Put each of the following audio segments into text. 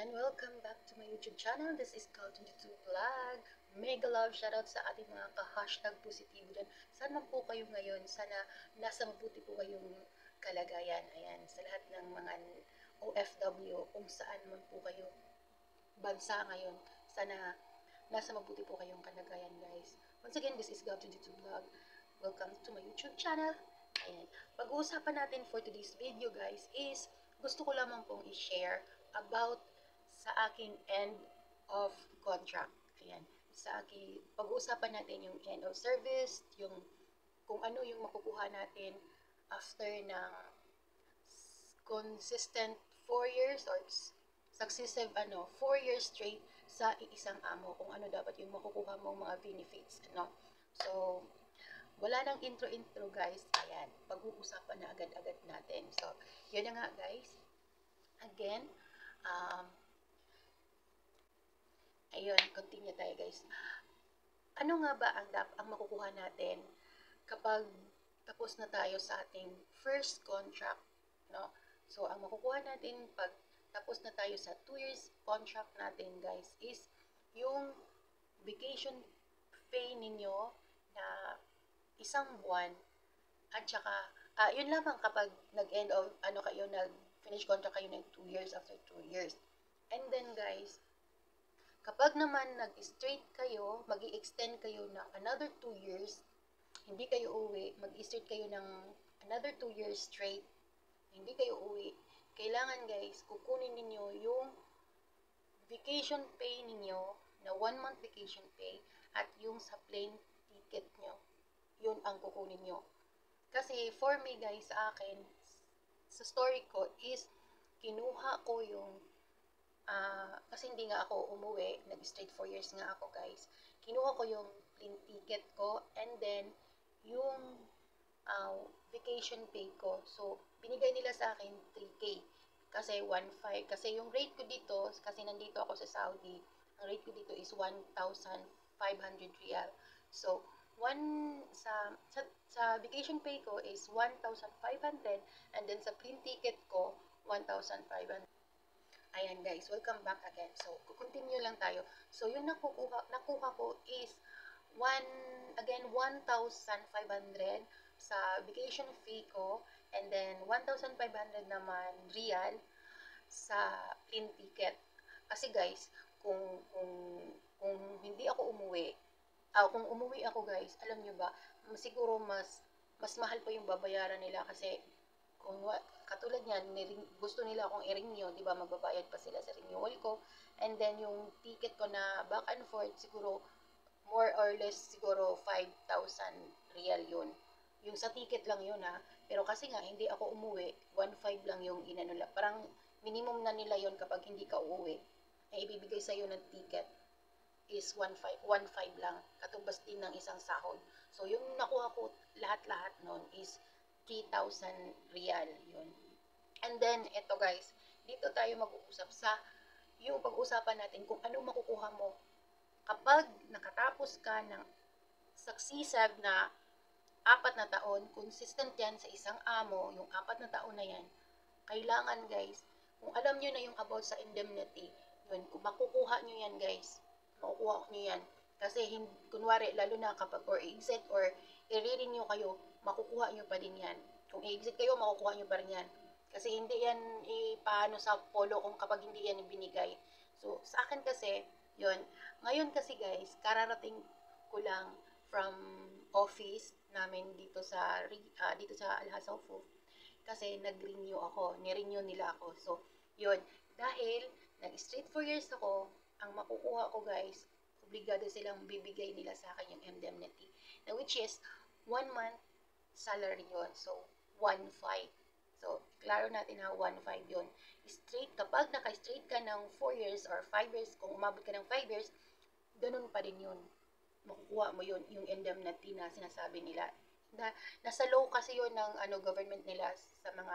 Ayan, welcome back to my YouTube channel. This is Cal22 Vlog. Mega love shoutout sa ating mga ka-hashtag positibo dyan. Saan man po kayo ngayon? Sana nasa mabuti po kayong kalagayan. Ayan, sa lahat ng mga OFW, kung saan man po kayo bansa ngayon. Sana nasa mabuti po kayong kalagayan, guys. Once again, this is Cal22 Vlog. Welcome to my YouTube channel. Ayan, pag-uusapan natin for today's video, guys, is gusto ko lamang pong i-share about sa aking end of contract. Ayan, sa aking pag-uusapan natin yung end of service, yung kung ano yung makukuha natin after ng consistent 4 years or successive 4 years straight sa iisang amo, kung ano dapat yung makukuha mong mga benefits, So, wala nang intro guys. Ayan, pag-uusapan na agad-agad natin. So, yun na nga guys. Again, ayun, continue tayo guys. Ano nga ba ang makukuha natin kapag tapos na tayo sa ating first contract, no? So, ang makukuha natin pag tapos na tayo sa 2 years contract natin guys is yung vacation pay ninyo na isang buwan at saka yun lamang kapag nag-end of kayo, nag-finish contract kayo ng 2 years after 2 years. And then guys, kapag naman nag-straight kayo, mag-i-extend kayo ng another 2 years, hindi kayo uwi, mag-straight kayo ng another 2 years straight, hindi kayo uwi, kailangan guys, kukunin ninyo yung vacation pay ninyo na 1 month vacation pay at yung sa plane ticket nyo. Yun ang kukunin nyo. Kasi for me guys, sa akin, sa story ko is, kinuha ko yung, kasi hindi nga ako umuwi, nag-straight 4 years nga ako guys. Kinuha ko yung plane ticket ko and then yung vacation pay ko. So, binigay nila sa akin 3K. Kasi 1.5. Kasi yung rate ko dito, kasi nandito ako sa Saudi, ang rate ko dito is 1,500 riyal. So, sa vacation pay ko is 1,500 and then sa plane ticket ko 1,500. Ayan guys, welcome back again. So, continue lang tayo. So, yung nakuha ko is 1,500 sa vacation fee ko and then 1,500 naman real sa plane ticket. Kasi guys, kung hindi ako umuwi, kung umuwi ako guys, alam nyo ba, siguro mas mahal pa yung babayaran nila kasi kung katulad niyan, gusto nila akong i-renew, di ba, magbabayad pa sila sa renewal ko, and then yung ticket ko na back and forth, siguro more or less siguro 5,000 real yun. Yung sa ticket lang yun pero kasi nga hindi ako umuwi, 1.5 lang yung inanula. Parang minimum na nila yun kapag hindi ka uuwi, ay ibibigay sa'yo ng ticket is 1.5 lang, katubas din ng isang sahod. So, yung nakuha ko lahat-lahat nun is 3,000 real yun. And then, eto guys, dito tayo mag-uusap sa yung pag-usapan natin kung ano makukuha mo kapag nakatapos ka ng successive na 4 na taon, consistent yan sa isang amo, yung 4 na taon na yan, kailangan guys, kung alam nyo na yung about sa indemnity, yun, kung makukuha nyo yan guys, makukuha nyo yan. Kasi, kunwari, lalo na kapag or exit or i-renew kayo, makukuha nyo pa din yan. Kung i-exit kayo, makukuha nyo pa rin yan. Kasi hindi yan paano sa polo kung kapag hindi yan binigay. So, sa akin kasi, yun. Ngayon kasi guys, kararating ko lang from office namin dito sa Al Hassaufuf kasi nag-renew ako, ni-renew nila ako. So, yun, dahil nag-straight 4 years ako, ang makukuha ko guys, obligado silang bibigay nila sa akin yung indemnity. Na which is 1 month salary yun. So, 1.5. So, klaro natin na 1.5 yun. Straight, kapag naka-straight ka ng 4 years or 5 years, kung umabot ka ng 5 years, ganun pa din yun. Makukuha mo yun, yung indemnity na sinasabi nila. Nasa law kasi yun ng government nila sa mga,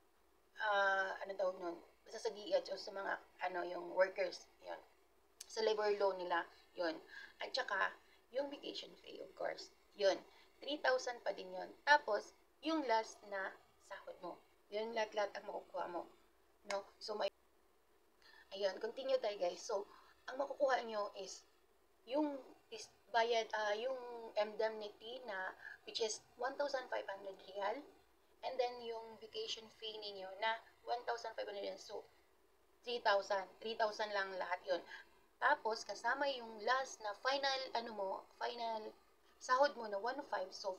nun, basta sa DH o sa mga, yung workers, yun. Sa labor law nila, yun. At saka, yung vacation pay, of course, yun. 3,000 pa din yun. Tapos, yung last na sahod mo. Yun lahat-lahat ang makukuha mo. No? So, Ayun, continue tayo guys. So, ang makukuha nyo is yung bayad, yung indemnity na which is 1,500 real, and then yung vacation fee ninyo na 1,500 real. So, 3,000 lang lahat yon. Tapos, kasama yung last na final, final sahod mo na 1,500. So,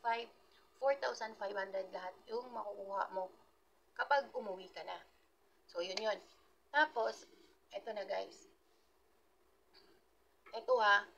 4,500 lahat yung makukuha mo kapag umuwi ka na. So, yun. Tapos, eto na guys. Ito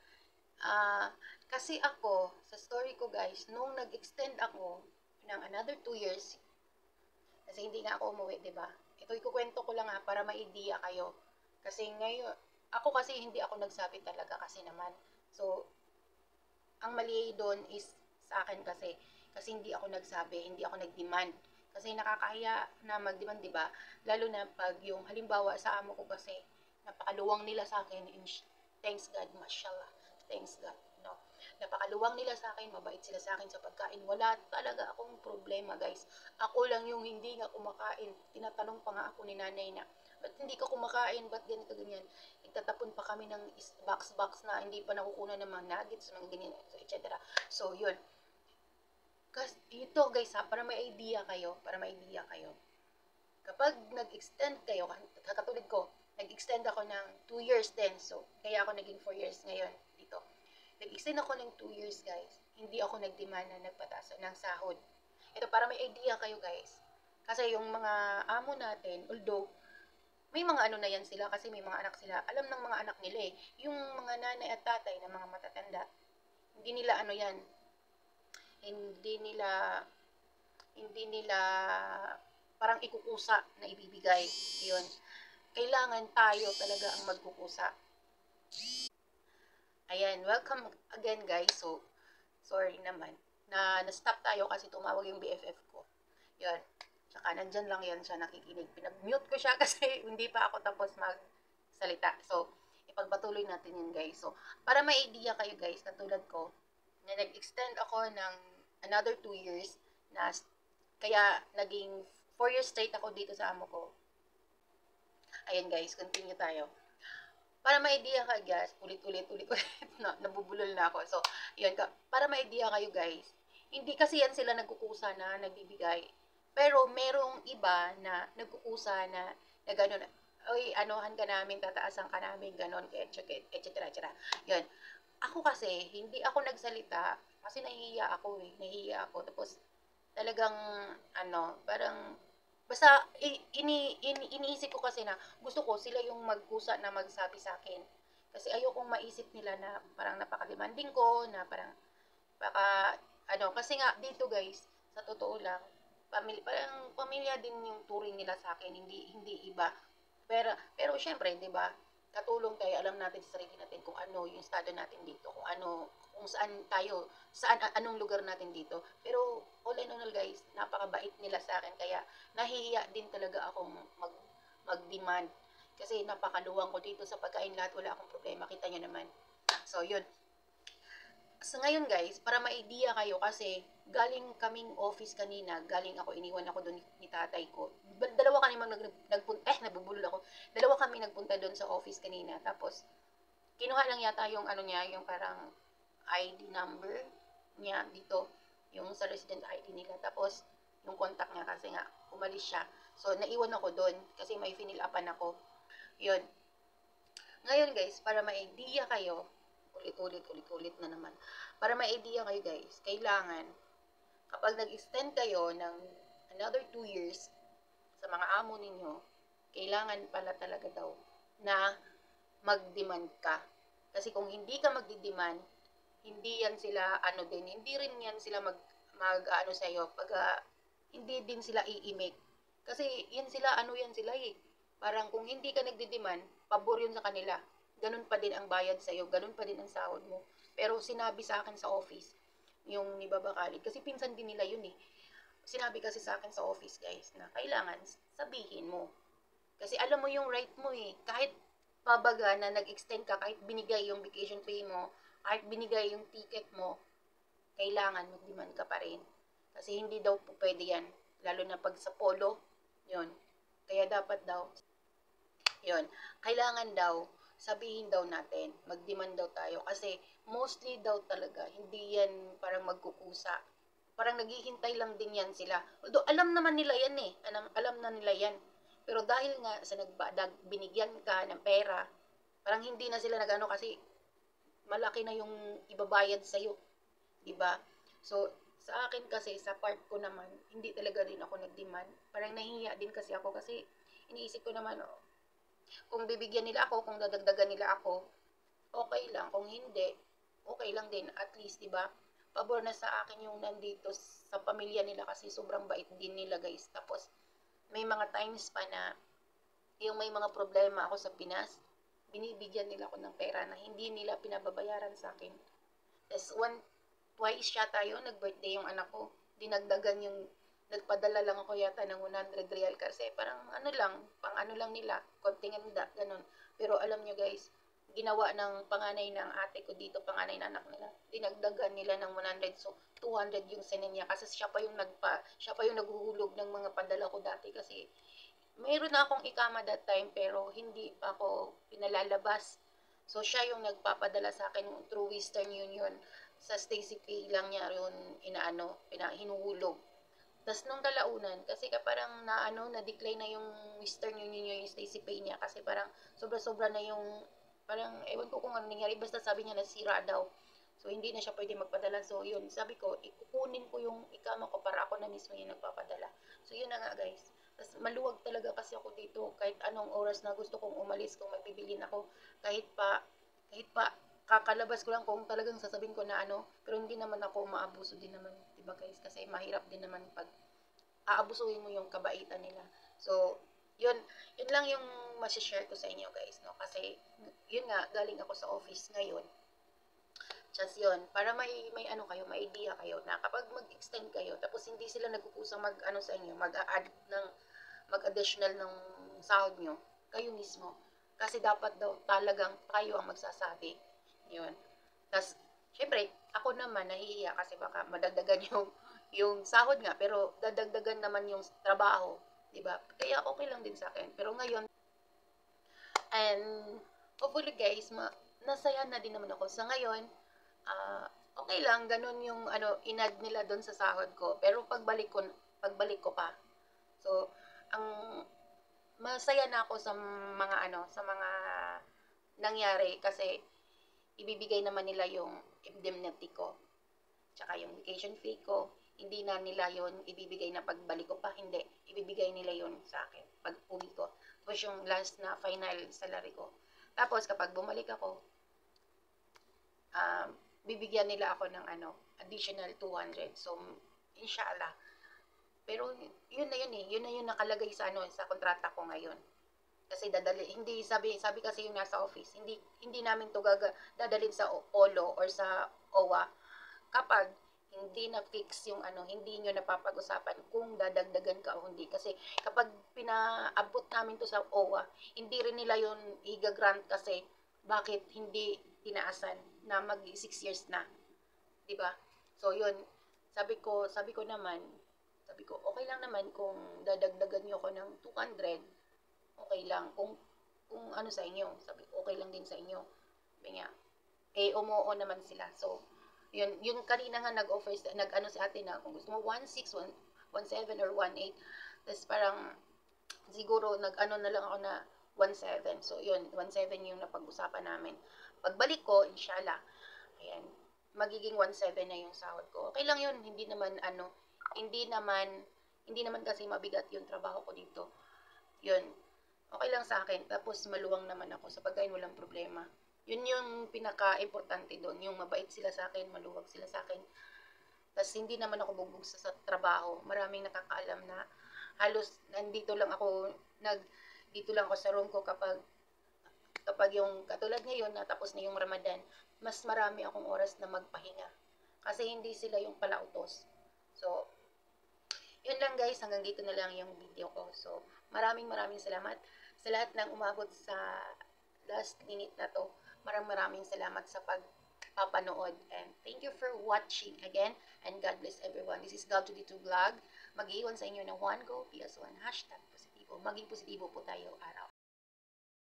kasi ako, sa story ko guys, nung nag-extend ako ng another 2 years, kasi hindi nga ako umuwi, diba? Ito, ikukwento ko lang para ma-idea kayo. Kasi ngayon, ako kasi hindi ako nagsabi talaga kasi naman. So, ang mali doon is sa akin kasi hindi ako nagsabi, hindi ako nag-demand. Kasi nakakahiya na mag-demand, di ba? Lalo na pag yung halimbawa sa amo ko kasi napakaluwang nila sa akin, thanks God, mashallah. Thanks God, no. Napakaluwang nila sa akin, mabait sila sa akin sa pagkain. Wala talaga akong problema, guys. Ako lang yung hindi nga kumakain. Tinatanong pa nga ako ni nanay na, ba't hindi ka kumakain? Ba't ganito, ganyan? Nagtatapon pa kami ng box na hindi pa nakukunan ng mga nuggets, mga ganyan, etc. So, yun. Kasi ito guys para may idea kayo, Kapag nag-extend kayo, katulad ko, nag-extend ako ng 2 years din. So, kaya ako naging 4 years ngayon dito. Nag-extend ako ng 2 years guys. Hindi ako nag-demand na nagpataas ng sahod. Ito para may idea kayo guys. Kasi yung mga amo natin, although may mga ano na yan sila kasi may mga anak sila. Alam ng mga anak nila Yung mga nanay at tatay na mga matatanda, hindi nila yan, hindi nila hindi nila parang ikukusa na ibibigay. Yun. Kailangan tayo talaga ang magkukusa. Ayan, welcome again guys. So, sorry naman na na-stop tayo kasi tumawag yung BFF ko. Yun. Tsaka nandyan lang yan siya nakikinig. Pinag-mute ko siya kasi hindi pa ako tapos magsalita. So, ipagpatuloy natin yun guys. So, para may idea kayo guys, katulad ko, na nag-extend ako ng another 2 years na kaya naging 4 years straight ako dito sa amo ko. Ayan guys, continue tayo. Para ma-idea ka guys, ulit, nabubulol na ako. So, yun ka, para ma-idea kayo guys, hindi kasi yan sila nagkukusa na nagbibigay. Pero merong iba na nagkukusa na gano'n, oy, anuhan ka namin, tataasan ka namin, gano'n, etc. Yun. Ako kasi, hindi ako nagsalita kasi nahihiya ako. Tapos, talagang, parang, basta, iniisip ko kasi na, gusto ko sila yung magkusa na magsabi sa akin. Kasi ayokong maisip nila na parang napaka-demanding ko, na parang, kasi nga, dito guys, sa totoo lang, parang pamilya din yung turing nila sa akin, hindi iba. Pero syempre, 'di ba? Katulong tayo, alam natin sa sarili natin kung ano yung estado natin dito, kung saan tayo, anong lugar natin dito. Pero all in all guys, napakabait nila sa akin kaya nahihiya din talaga akong mag-demand kasi napakaluwang ko dito sa pagkain, lahat wala akong problema, kita nyo naman. So yun, so ngayon guys, para ma-idea kayo kasi galing kaming office kanina, iniwan ako doon ni tatay ko. Dalawa kami nagpunta, nabubulol ako. Dalawa kami nagpunta doon sa office kanina. Tapos, kinuha lang yata yung niya, yung parang ID number niya dito, yung sa resident ID nila. Tapos, yung contact niya kasi nga, umalis siya. So, naiwan ako doon kasi may finil upan ako. Yun. Ngayon guys, para ma-idea kayo, ulit na naman. Para ma-idea kayo guys, kailangan, kapag nag-extend kayo ng another 2 years sa mga amo ninyo, kailangan pala talaga daw na mag-demand ka. Kasi kung hindi ka magdi-demand, hindi yan sila hindi rin yan sila mag sa iyo pag hindi din sila i-make. Kasi yan sila Parang kung hindi ka nagdi-demand, pabor yun sa kanila. Ganun pa din ang bayad sa iyo, ganun pa din ang sahod mo. Pero sinabi sa akin sa office, yung ni Baba Khalid, kasi pinsan din nila yun Sinabi kasi sa akin sa office guys na kailangan sabihin mo. Kasi alam mo yung right mo Kahit pabaga na nag-extend ka, kahit binigay yung vacation pay mo, kahit binigay yung ticket mo, kailangan mag-demand ka pa rin. Kasi hindi daw po pwede yan. Lalo na pag sa polo, yun. Kaya dapat daw, Yun, kailangan daw, sabihin daw natin, mag-demand daw tayo. Kasi mostly daw talaga, hindi yan parang magkukusa. Parang naghihintay lang din yan sila. Although alam naman nila yan eh. Alam na nila yan. Pero dahil nga sa binigyan ka ng pera, parang hindi na sila nagano kasi malaki na yung ibabayad sa'yo. Diba? So, sa akin kasi, sa part ko naman, hindi talaga rin ako nag-demand. Parang nahihiya din kasi ako kasi iniisip ko naman, oh, kung bibigyan nila ako, kung dadagdagan nila ako, okay lang. Kung hindi, okay lang din. At least, diba, pabor na sa akin yung nandito sa pamilya nila kasi sobrang bait din nila guys. Tapos, may mga times pa na yung may mga problema ako sa Pinas, binibigyan nila ako ng pera na hindi nila pinababayaran sa akin. Tapos, twice yata yun, nag-birthday yung anak ko. Dinagdagan yung, nagpadala lang ako yata ng 100 real kasi parang ano lang, pang ano lang nila, konting handa, ganun. Pero alam nyo guys, ginawa ng panganay ng ate ko dito, panganay na anak nila, dinagdagan nila ng 100, so 200 yung sinin niya kasi siya pa yung naghuhulog ng mga padala ko dati kasi mayroon na akong ikama that time pero hindi pa ako pinalalabas. So, siya yung nagpapadala sa akin through Western Union. Sa Stacy Pay lang niya yun hinuhulog. Tapos nung kalaunan, kasi parang na-decline na yung Western Union yung Stacy Pay niya kasi parang sobra-sobra na yung, parang ewan ko kung ano nangyari, basta sabi niya nasira daw. So, hindi na siya pwede magpadala. So, yun, sabi ko, ikukunin ko yung ikama ko para ako na mismo yung nagpapadala. So, yun na nga guys. Tapos maluwag talaga kasi ako dito kahit anong oras na gusto kong umalis kung magbibilin ako. Kahit pa kakalabas ko lang kung talagang sasabihin ko na pero hindi naman ako maabuso din naman, 'di ba guys? Kasi mahirap din naman pag aabusuhin mo yung kabaitan nila. So, yun lang yung ma-share ko sa inyo guys, no? Kasi yun nga, galing ako sa office ngayon. Just yun, para may may idea kayo na kapag mag-extend kayo, tapos hindi sila nagkukusang sa inyo, mag-add ng mag-additional ng sahod nyo, kayo mismo. Kasi dapat daw talagang kayo ang magsasabi. Yun. Tapos, syempre, ako naman nahihiya kasi baka madagdagan yung sahod nga, pero dadagdagan naman yung trabaho. Diba? Kaya okay lang din sa akin. Pero ngayon, and hopefully guys, nasaya na din naman ako. Sa ngayon, okay lang, ganun yung inad nila doon sa sahod ko. Pero pagbalik ko pa. So, ang masaya na ako sa mga nangyari kasi ibibigay naman nila yung indemnity ko. Tsaka yung vacation fee ko, hindi na nila yon ibibigay na pagbalik ko pa, hindi. Ibibigay nila yon sa akin pag uwi ko. Tapos yung last na final salary ko. Tapos kapag bumalik ako, bibigyan nila ako ng additional 200. So, inshallah. Pero yun na yun eh. Yun na yun nakalagay sa kontrata ko ngayon. Kasi hindi sabi kasi yung nasa office, hindi namin to dadalhin sa OLO or sa OWA kapag hindi na fix yung hindi nyo napapag-usapan kung dadagdagan ka o hindi. Kasi kapag pinaabot namin to sa OWA, hindi rin nila yun i-grant kasi bakit hindi tinaasan na mag 6 years na. 'Di ba? So yun, sabi ko naman, okay lang naman kung dadagdagan niyo ako ng 200, okay lang. Kung sa inyo, sabi ko, okay lang din sa inyo. Sabi niya, umuo naman sila. So, yun kanina nga nag-offer, si ate na, kung gusto mo 1.6, 1.7 or 1.8, tapos parang, siguro, na lang ako na 1.7. So, yun, 1.7 yung napag-usapan namin. Pagbalik ko, inshallah, ayan, magiging 1.7 na yung sahod ko. Okay lang yun, hindi naman kasi mabigat yung trabaho ko dito. Yun, okay lang sa akin. Tapos maluwang naman ako sa pagkain, walang problema. Yun yung pinaka-importante doon, yung mabait sila sa akin, maluwag sila sa akin. Tapos hindi naman ako bugbog sa trabaho. Maraming nakakaalam na halos dito lang ako sa room ko kapag yung katulad ngayon natapos na yung Ramadan, mas marami akong oras na magpahinga. Kasi hindi sila yung palautos. So, yun lang guys, hanggang dito na lang yung video ko. So, maraming salamat sa lahat ng umabot sa last minute na to. Maraming salamat sa pagpapanood. And thank you for watching again. And God bless everyone. This is God22 Vlog. Mag-iwan sa inyo ng 1GO PS1 #positibo. Maging positibo po tayo araw.